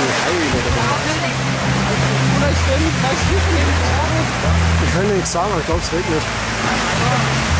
Wir können nichts sagen, ich glaube es regnet.